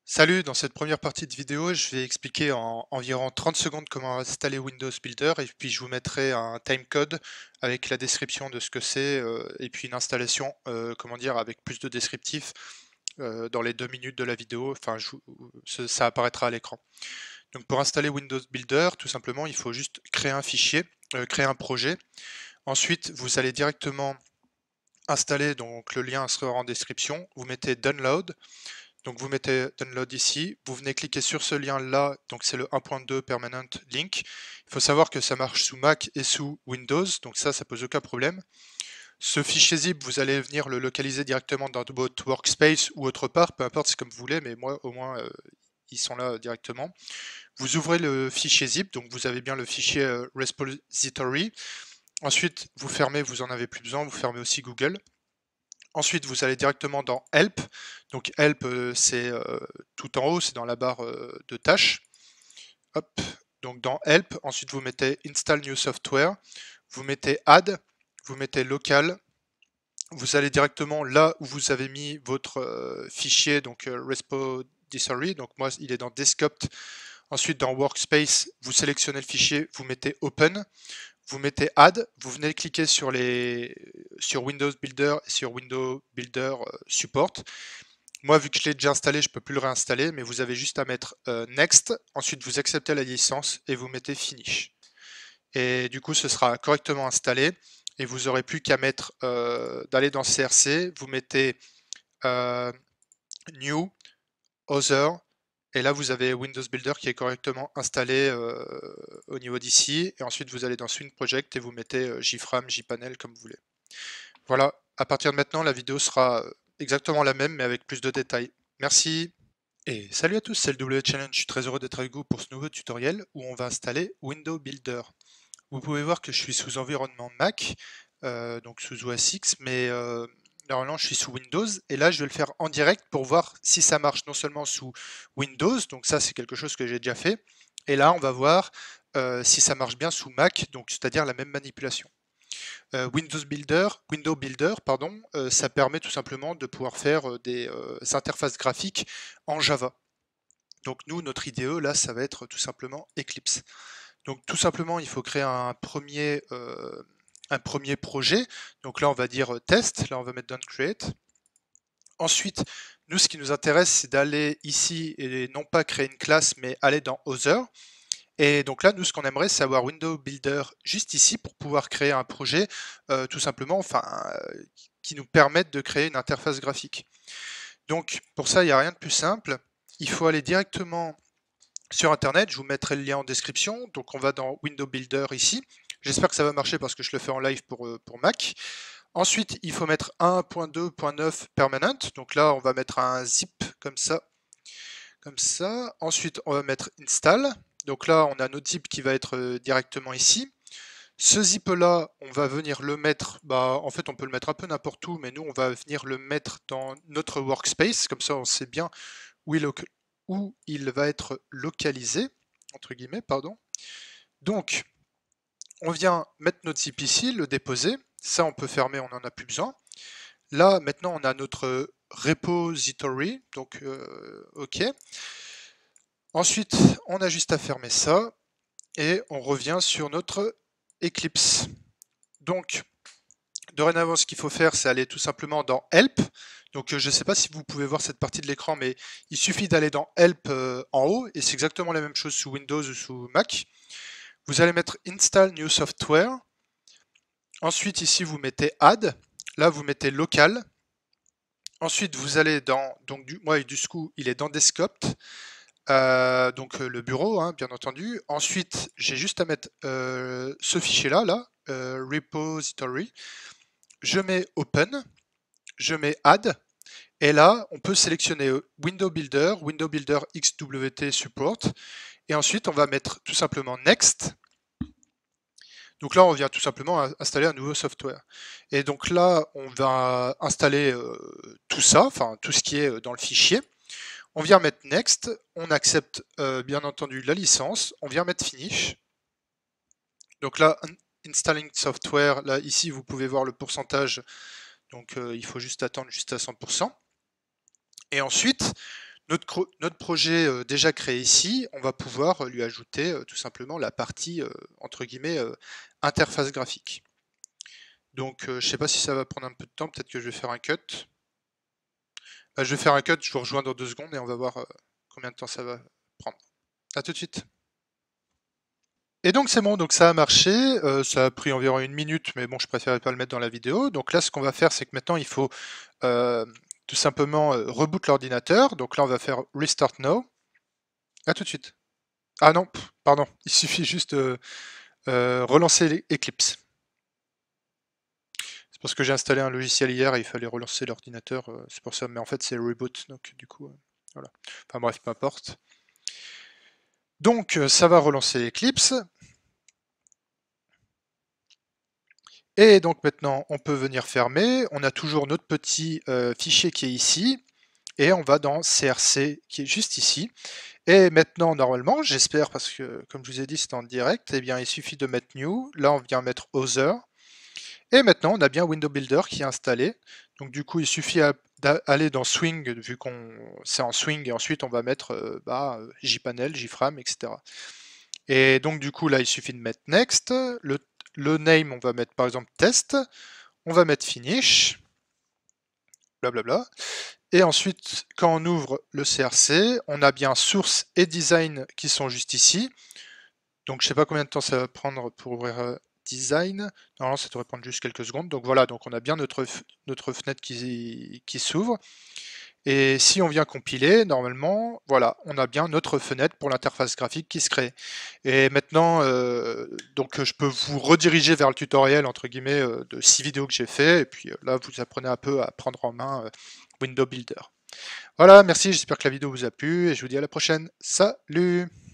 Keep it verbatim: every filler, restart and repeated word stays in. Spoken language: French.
Salut, dans cette première partie de vidéo, je vais expliquer en environ trente secondes comment installer Windows Builder et puis je vous mettrai un timecode avec la description de ce que c'est euh, et puis une installation, euh, comment dire, avec plus de descriptifs euh, dans les deux minutes de la vidéo. Enfin, je vous- ce- ça apparaîtra à l'écran. Donc pour installer Windows Builder, tout simplement, il faut juste créer un fichier, euh, créer un projet. Ensuite, vous allez directement installer, donc le lien sera en description. Vous mettez Download. Donc vous mettez Download ici, vous venez cliquer sur ce lien là, donc c'est le un point deux Permanent Link. Il faut savoir que ça marche sous Mac et sous Windows, donc ça, ça pose aucun problème. Ce fichier zip, vous allez venir le localiser directement dans votre workspace ou autre part, peu importe, c'est comme vous voulez, mais moi au moins euh, ils sont là directement. Vous ouvrez le fichier zip, donc vous avez bien le fichier euh, repository. Ensuite, vous fermez, vous en avez plus besoin, vous fermez aussi Google. Ensuite, vous allez directement dans Help. Donc Help, euh, c'est euh, tout en haut, c'est dans la barre euh, de tâches. Hop. Donc dans Help, ensuite vous mettez Install New Software, vous mettez Add, vous mettez Local. Vous allez directement là où vous avez mis votre euh, fichier, donc euh, repository. Donc moi, il est dans Desktop. Ensuite, dans Workspace, vous sélectionnez le fichier, vous mettez Open. Vous mettez Add, vous venez cliquer sur, les, sur Windows Builder et sur Windows Builder euh, Support. Moi, vu que je l'ai déjà installé, je ne peux plus le réinstaller, mais vous avez juste à mettre euh, Next. Ensuite, vous acceptez la licence et vous mettez Finish. Et du coup, ce sera correctement installé. Et vous n'aurez plus qu'à mettre euh, d'aller dans C R C. Vous mettez euh, New, Other. Et là, vous avez Windows Builder qui est correctement installé euh, au niveau d'ici. Et ensuite, vous allez dans Swing Project et vous mettez euh, JFrame, JPanel comme vous voulez. Voilà, à partir de maintenant, la vidéo sera exactement la même, mais avec plus de détails. Merci et salut à tous, c'est le W Challenge. Je suis très heureux d'être avec vous pour ce nouveau tutoriel où on va installer Windows Builder. Vous pouvez voir que je suis sous environnement Mac, euh, donc sous O S X, mais euh, normalement je suis sous Windows. Et là, je vais le faire en direct pour voir si ça marche non seulement sous Windows, donc ça c'est quelque chose que j'ai déjà fait. Et là, on va voir euh, si ça marche bien sous Mac, donc c'est-à-dire la même manipulation. Euh, Windows Builder, Window Builder, pardon, euh, ça permet tout simplement de pouvoir faire euh, des euh, interfaces graphiques en Java. Donc nous, notre I D E, là, ça va être tout simplement Eclipse. Donc tout simplement, il faut créer un premier, euh, un premier projet. Donc là, on va dire euh, test. Là, on va mettre Don't Create. Ensuite, nous, ce qui nous intéresse, c'est d'aller ici et non pas créer une classe, mais aller dans Other. Et donc là, nous, ce qu'on aimerait, c'est avoir Window Builder juste ici pour pouvoir créer un projet, euh, tout simplement, enfin, euh, qui nous permette de créer une interface graphique. Donc, pour ça, il n'y a rien de plus simple. Il faut aller directement sur Internet. Je vous mettrai le lien en description. Donc, on va dans Window Builder ici. J'espère que ça va marcher parce que je le fais en live pour, euh, pour Mac. Ensuite, il faut mettre un point deux point neuf permanent. Donc là, on va mettre un zip comme ça. Comme ça. Ensuite, on va mettre install. Donc là, on a notre zip qui va être euh, directement ici. Ce zip-là, on va venir le mettre, bah, en fait, on peut le mettre un peu n'importe où, mais nous, on va venir le mettre dans notre workspace. Comme ça, on sait bien où il, où il va être localisé, entre guillemets, pardon. Donc, on vient mettre notre zip ici, le déposer. Ça, on peut fermer, on n'en a plus besoin. Là, maintenant, on a notre repository, donc euh, OK. Ensuite, on a juste à fermer ça et on revient sur notre Eclipse. Donc, dorénavant, ce qu'il faut faire, c'est aller tout simplement dans Help. Donc, je ne sais pas si vous pouvez voir cette partie de l'écran, mais il suffit d'aller dans Help euh, en haut, et c'est exactement la même chose sous Windows ou sous Mac. Vous allez mettre Install New Software. Ensuite, ici, vous mettez Add. Là, vous mettez Local. Ensuite, vous allez dans, donc du, moi, du coup, il est dans Desktop. Euh, donc euh, le bureau, hein, bien entendu. Ensuite, j'ai juste à mettre euh, ce fichier-là, là, euh, repository. Je mets Open, je mets Add, et là, on peut sélectionner Window Builder, Window Builder X W T Support, et ensuite, on va mettre tout simplement Next. Donc là, on vient tout simplement installer un nouveau software. Et donc là, on va installer euh, tout ça, enfin tout ce qui est dans le fichier. On vient mettre Next, on accepte euh, bien entendu la licence, on vient mettre Finish. Donc là, Installing Software, là ici vous pouvez voir le pourcentage, donc euh, il faut juste attendre juste à cent pour cent. Et ensuite, Notre, notre projet euh, déjà créé ici, on va pouvoir euh, lui ajouter euh, tout simplement la partie, euh, entre guillemets, euh, interface graphique. Donc euh, je ne sais pas si ça va prendre un peu de temps, peut-être que je vais faire un cut. Bah, je vais faire un cut, je vous rejoins dans deux secondes et on va voir euh, combien de temps ça va prendre. A tout de suite. Et donc c'est bon, donc ça a marché, euh, ça a pris environ une minute, mais bon, je préférais pas le mettre dans la vidéo. Donc là, ce qu'on va faire, c'est que maintenant, il faut euh, tout simplement euh, reboot l'ordinateur. Donc là, on va faire Restart Now. À tout de suite. Ah non, pff, pardon, il suffit juste de euh, relancer Eclipse. C'est parce que j'ai installé un logiciel hier et il fallait relancer l'ordinateur, euh, c'est pour ça, mais en fait c'est reboot, donc du coup, euh, voilà. Enfin bref, peu importe. Donc euh, ça va relancer Eclipse. Et donc maintenant, on peut venir fermer. On a toujours notre petit euh, fichier qui est ici. Et on va dans C R C qui est juste ici. Et maintenant, normalement, j'espère, parce que comme je vous ai dit, c'est en direct, eh bien, il suffit de mettre New. Là, on vient mettre Other. Et maintenant, on a bien Window Builder qui est installé. Donc du coup, il suffit d'aller dans Swing, vu qu'on c'est en Swing, et ensuite on va mettre euh, bah, jpanel, jframe, et cetera. Et donc du coup, là, il suffit de mettre Next. Le, le name, on va mettre par exemple Test. On va mettre Finish. Blablabla. Et ensuite, quand on ouvre le C R C, on a bien Source et Design qui sont juste ici. Donc je sais pas combien de temps ça va prendre pour ouvrir euh, Design. Normalement, ça devrait prendre juste quelques secondes. Donc voilà, donc on a bien notre, notre fenêtre qui, qui s'ouvre. Et si on vient compiler, normalement, voilà, on a bien notre fenêtre pour l'interface graphique qui se crée. Et maintenant, euh, donc je peux vous rediriger vers le tutoriel, entre guillemets, euh, de six vidéos que j'ai fait. Et puis euh, là, vous apprenez un peu à prendre en main euh, Window Builder. Voilà, merci, j'espère que la vidéo vous a plu et je vous dis à la prochaine. Salut!